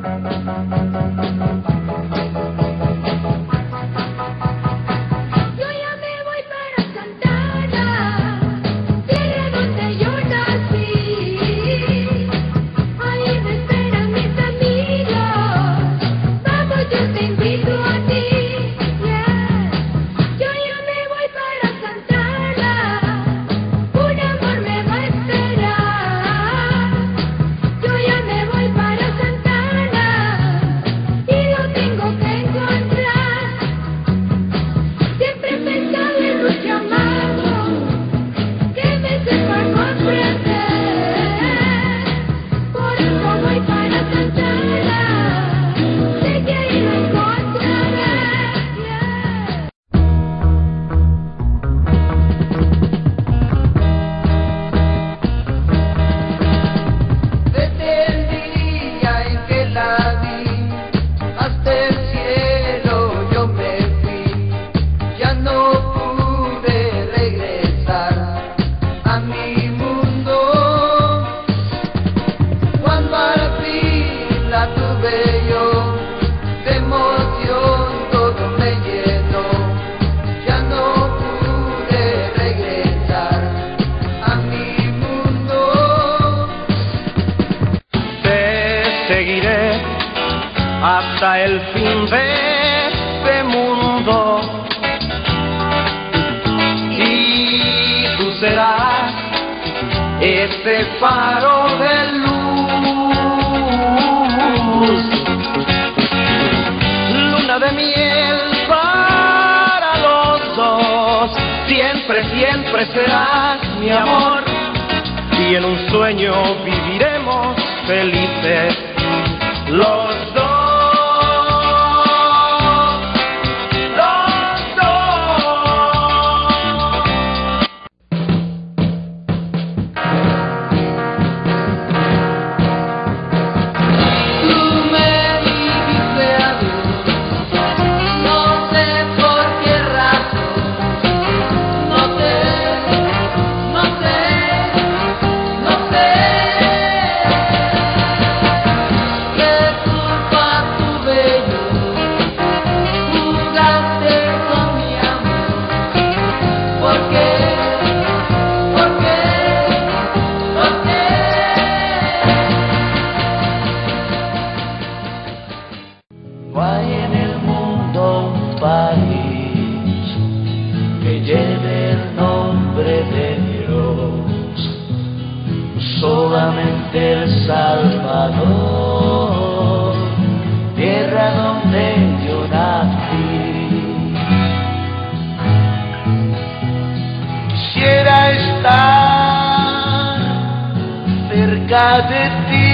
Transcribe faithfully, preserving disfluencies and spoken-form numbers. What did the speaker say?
Seguiré hasta el fin de este mundo y tú serás ese faro de luz, luna de miel para los dos, siempre, siempre serás mi amor y en un sueño viviremos felices los dos. No hay en el mundo un país que lleve el nombre de Dios, solamente El Salvador, tierra donde yo nací. Quisiera estar cerca de ti,